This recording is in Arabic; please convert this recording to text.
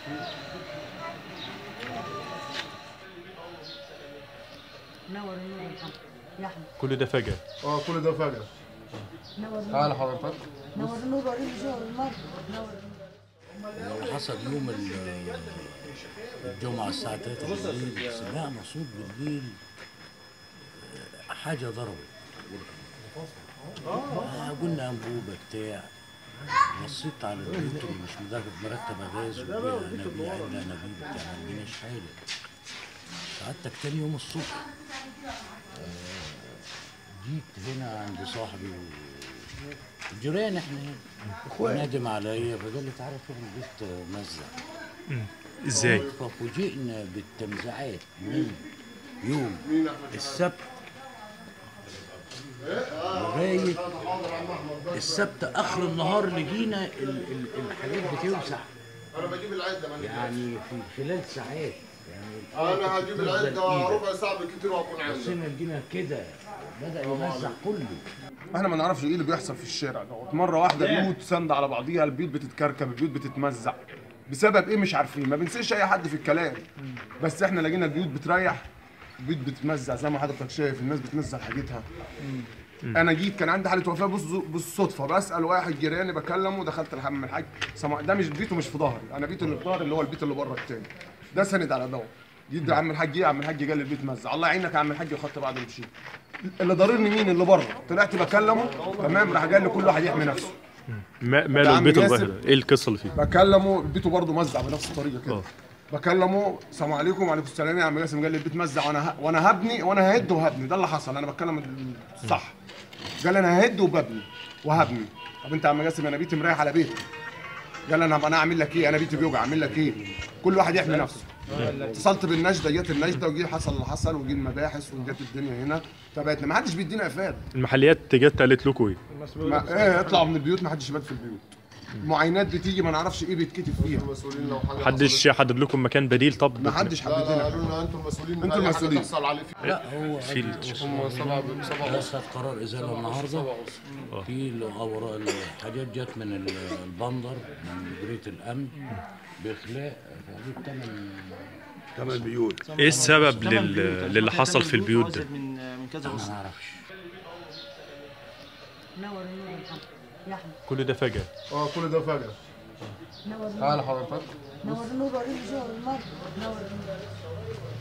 نور النور يا احمد. كل ده فجأة. كل ده فجأة. نور النور. تعالى حضرتك. نور النور وريني شغل المرة. نور اللي حصل يوم الجمعة الساعة 3 بالليل، سمعنا صوت بالليل حاجة ضربت. قلنا أنبوبة بتاع، بصيت على البيت ومش مرتبة غاز وفيها نبيع عندنا نبيب بتاع، ما عندناش حاجة. سعادتك تاني يوم الصبح جيت هنا عند صاحبي جيران احنا هنا، نادم عليا فقال لي تعالى شوف البيت مزع. ازاي؟ ففوجئنا بالتمزيعات من يوم السبت لغايه السبت اخر النهار لقينا الحاجات بتوسع. انا بجيب العده يعني في خلال ساعات، يعني انا هجيب العده ربع ساعه بالكتير وهكون عندي. بصينا لقينا كده بدأ يمزع كله. احنا ما نعرفش ايه اللي بيحصل في الشارع دوت، مره واحده بيوت ساندة على بعضيها، البيوت بتتكركب، البيوت بتتمزع بسبب ايه مش عارفين، ما بنسيش اي حد في الكلام، بس احنا لقينا البيوت بتريح، البيوت بتتمزع زي ما حضرتك شايف، الناس بتنزل حاجتها. انا جيت كان عندي حاله وفاه بالصدفه، بسال واحد جيراني بكلمه، دخلت الحمام الحاج ده مش بيته، مش في ظهري، انا بيته اللي في ظهري اللي هو البيت اللي بره التاني ده سند على دوت. جيت عم الحاج، عم الحاج قال لي البيت مزع، الله يعينك يا عم الحاج، وخدت بعض ومشيت. اللي ضررني مين؟ اللي بره، طلعت بكلمه تمام، راح قال لي كل واحد يحمي نفسه. ماله البيت الظاهر ده؟ ايه القصه اللي فيه؟ بكلمه بيته برضه مزع بنفس الطريقه كده. بكلمه السلام عليكم. وعليكم السلام يا عم جاسم. قال لي البيت مزع وانا هبني وانا ههد وهبني، ده اللي حصل، انا بتكلم الصح. قال لي انا ههد وببني وهبني. طب انت يا عم جاسم انا بيتي مريح على بيتك. قال لي انا اعمل لك ايه؟ انا بيتي بيوجع، اعمل لك ايه؟ كل واحد يحمي نفسه. اتصلت بالنجده، جت النجده وجي حصل اللي حصل، وجي المباحث وجت الدنيا هنا تبعتنا، ما حدش بيدينا افاده. المحليات جت قالت لكم ايه؟ ايه اطلعوا من البيوت، ما حدش يبات في البيوت. معاينات بتيجي ما نعرفش ايه بيتكتب فيها. محدش حدد لكم مكان بديل؟ طب ما حدش حدد لنا. قالوا لنا انتوا المسؤولين، انتوا المسؤولين. لا هو هم 7 خد قرار ازاله النهارده في الاوراق، الحاجات جت من البندر من مديريه الامن باخلاء هذه 8 بيوت. ايه السبب للي حصل في البيوت ده؟ من كذا ما نعرفش. نور النور يا احمد. كل ده فجأة. كل ده فجأة. نور النور. تعالى حضرتك. نور النور وريني شغل المرة. نور النور.